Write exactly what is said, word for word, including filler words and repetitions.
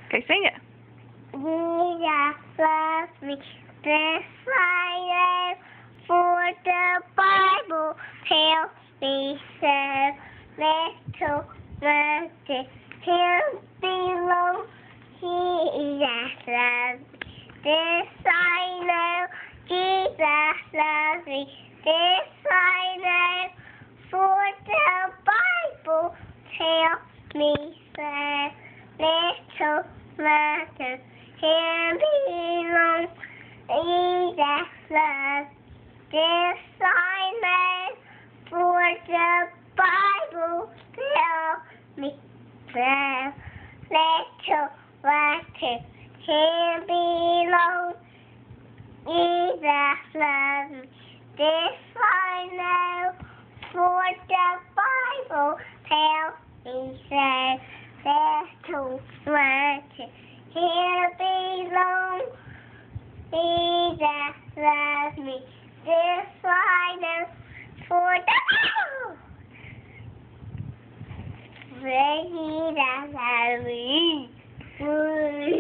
Okay, sing it. Jesus loves me, this I know, for the Bible tells me so. Little mercy, him belong. Jesus loves me, this I know. Jesus loves me, this I know, for the Bible tells me so. Little mercy, him belong. Jesus loves this I know, for the Bible tells me so. Little water, him belong. Jesus loves me, this I know, for the Bible tells me so. Little water, him belong. Jesus loves me, this I know, for the Bible. Jesus loves me.